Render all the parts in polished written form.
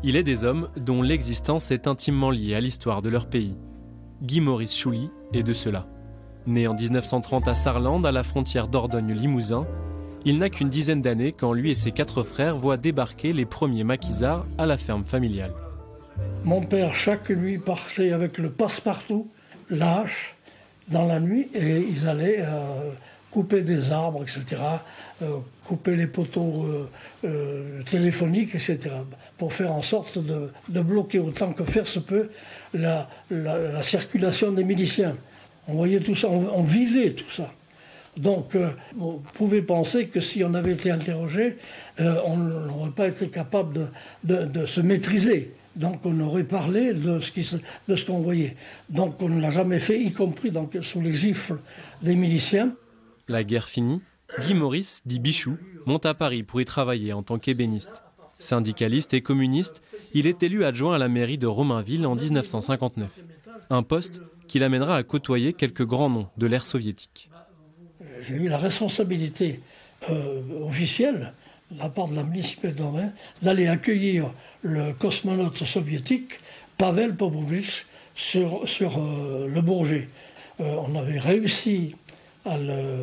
Il est des hommes dont l'existence est intimement liée à l'histoire de leur pays. Guy Maurice Chouli est de ceux-là. Né en 1930 à Sarlande, à la frontière Dordogne-Limousin, il n'a qu'une dizaine d'années quand lui et ses 4 frères voient débarquer les premiers maquisards à la ferme familiale. Mon père, chaque nuit, partait avec le passe-partout, la hache, dans la nuit, et ils allaient couper des arbres, etc., couper les poteaux téléphoniques, etc., pour faire en sorte de bloquer autant que faire se peut la circulation des miliciens. On voyait tout ça, on vivait tout ça. Donc, on pouvait penser que si on avait été interrogé, on n'aurait pas été capable de se maîtriser. Donc, on aurait parlé de ce qu'on voyait. Donc, on ne l'a jamais fait, y compris donc, sous les gifles des miliciens. La guerre finie, Guy Maurice, dit Bichou, monte à Paris pour y travailler en tant qu'ébéniste. Syndicaliste et communiste, il est élu adjoint à la mairie de Romainville en 1959. Un poste qui l'amènera à côtoyer quelques grands noms de l'ère soviétique. J'ai eu la responsabilité officielle, de la part de la municipalité de Romain, d'aller accueillir le cosmonaute soviétique Pavel Popovitch sur le Bourget. On avait réussi à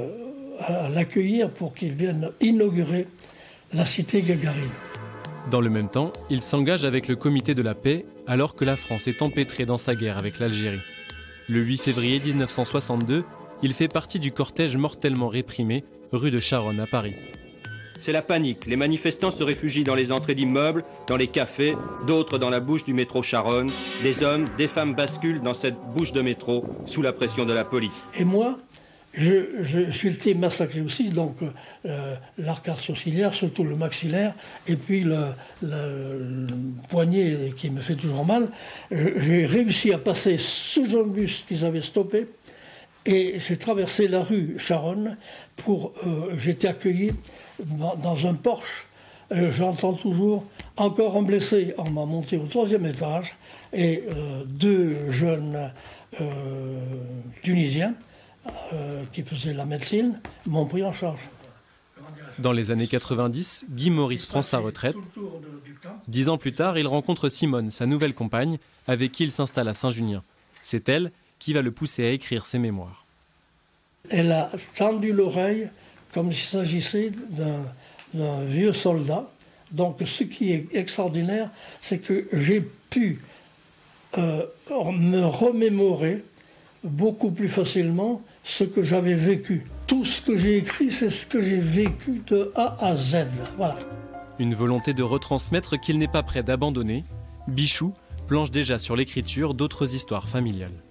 l'accueillir pour qu'il vienne inaugurer la cité Gagarine. Dans le même temps, il s'engage avec le Comité de la paix alors que la France est empêtrée dans sa guerre avec l'Algérie. Le 8 février 1962, il fait partie du cortège mortellement réprimé rue de Charonne à Paris. C'est la panique. Les manifestants se réfugient dans les entrées d'immeubles, dans les cafés, d'autres dans la bouche du métro Charonne. Des hommes, des femmes basculent dans cette bouche de métro sous la pression de la police. Et moi, j'ai été massacré aussi, donc l'arcade sourcilière, surtout le maxillaire, et puis le poignet qui me fait toujours mal. J'ai réussi à passer sous un bus qu'ils avaient stoppé, et j'ai traversé la rue Charonne j'étais accueilli dans un Porsche. J'entends toujours encore un blessé. On m'a monté au 3e étage et 2 jeunes Tunisiens qui faisaient la médecine m'ont pris en charge. Dans les années 90, Guy Maurice prend sa retraite. 10 ans plus tard, il rencontre Simone, sa nouvelle compagne, avec qui il s'installe à Saint-Junien. C'est elle qui va le pousser à écrire ses mémoires. Elle a tendu l'oreille comme s'il s'agissait d'un vieux soldat. Donc ce qui est extraordinaire, c'est que j'ai pu me remémorer beaucoup plus facilement ce que j'avais vécu. Tout ce que j'ai écrit, c'est ce que j'ai vécu de A à Z. Voilà. Une volonté de retransmettre qu'il n'est pas prêt d'abandonner, Bichou planche déjà sur l'écriture d'autres histoires familiales.